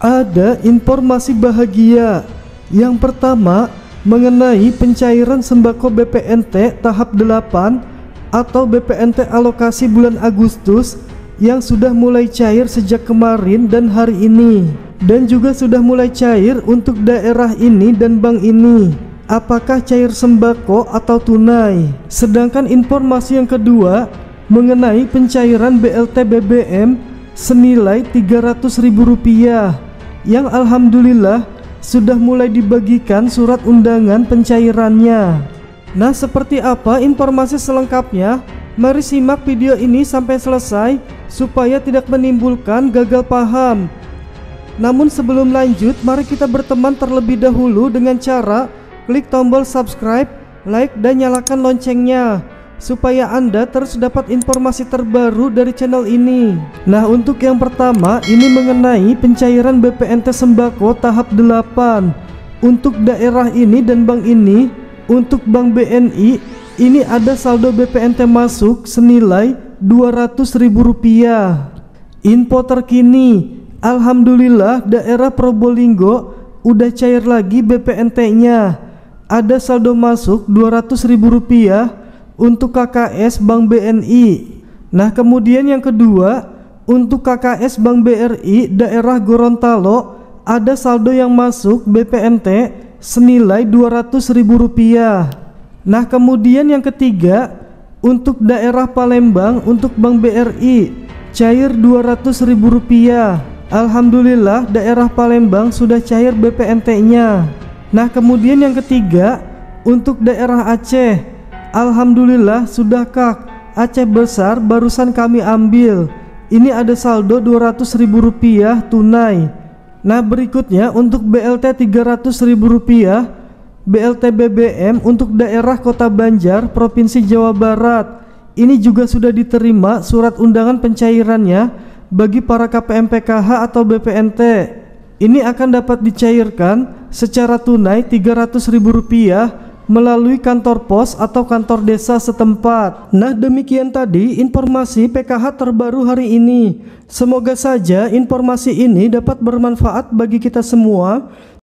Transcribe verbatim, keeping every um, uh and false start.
Ada informasi bahagia. Yang pertama, mengenai pencairan sembako B P N T tahap delapan atau B P N T alokasi bulan Agustus yang sudah mulai cair sejak kemarin dan hari ini, dan juga sudah mulai cair untuk daerah ini dan bank ini. Apakah cair sembako atau tunai? Sedangkan informasi yang kedua mengenai pencairan B L T B B M senilai tiga ratus ribu rupiah yang alhamdulillah sudah mulai dibagikan surat undangan pencairannya. Nah, seperti apa informasi selengkapnya? Mari simak video ini sampai selesai supaya tidak menimbulkan gagal paham. Namun sebelum lanjut, mari kita berteman terlebih dahulu dengan cara klik tombol subscribe, like, dan nyalakan loncengnya supaya Anda terus dapat informasi terbaru dari channel ini. Nah, untuk yang pertama ini mengenai pencairan B P N T sembako tahap delapan untuk daerah ini dan bank ini. Untuk Bank B N I ini ada saldo B P N T masuk senilai dua ratus ribu rupiah. Info terkini, alhamdulillah daerah Probolinggo udah cair lagi B P N T-nya. Ada saldo masuk dua ratus ribu rupiah untuk K K S Bank B N I. Nah, kemudian yang kedua untuk K K S Bank B R I daerah Gorontalo ada saldo yang masuk B P N T senilai dua ratus ribu rupiah. Nah, kemudian yang ketiga untuk daerah Palembang untuk Bank B R I cair dua ratus ribu rupiah. Alhamdulillah daerah Palembang sudah cair B P N T-nya. Nah, kemudian yang ketiga untuk daerah Aceh, alhamdulillah sudah Kak, Aceh besar barusan kami ambil. Ini ada saldo dua ratus ribu rupiah tunai. Nah, berikutnya untuk B L T tiga ratus ribu rupiah, B L T B B M untuk daerah Kota Banjar, Provinsi Jawa Barat. Ini juga sudah diterima surat undangan pencairannya bagi para K P M P K H atau B P N T. Ini akan dapat dicairkan secara tunai tiga ratus ribu rupiah melalui kantor pos atau kantor desa setempat. Nah, demikian tadi informasi P K H terbaru hari ini. Semoga saja informasi ini dapat bermanfaat bagi kita semua.